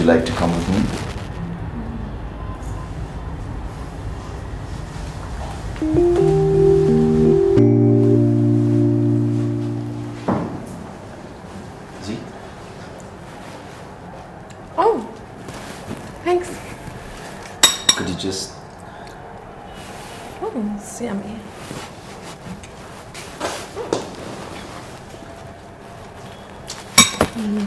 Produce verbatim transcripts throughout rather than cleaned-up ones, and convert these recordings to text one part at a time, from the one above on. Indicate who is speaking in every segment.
Speaker 1: like to come with me? Z?
Speaker 2: Oh, thanks.
Speaker 1: Could you just...
Speaker 2: Oh, it's yummy. Mm.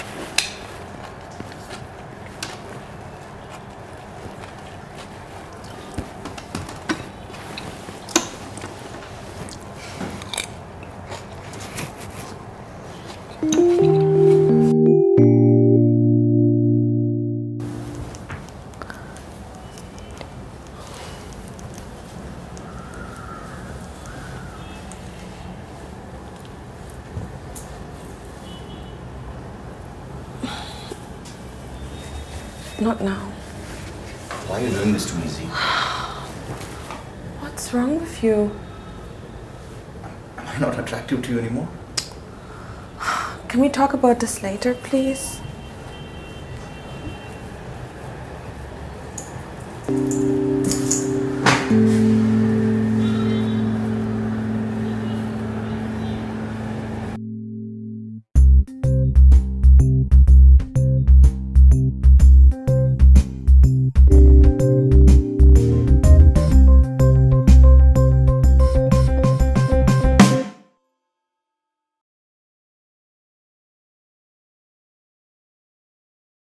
Speaker 2: Not now.
Speaker 1: Why are you doing this to me, Z?
Speaker 2: What's wrong with you?
Speaker 1: Am I not attractive to you anymore?
Speaker 2: Can we talk about this later, please?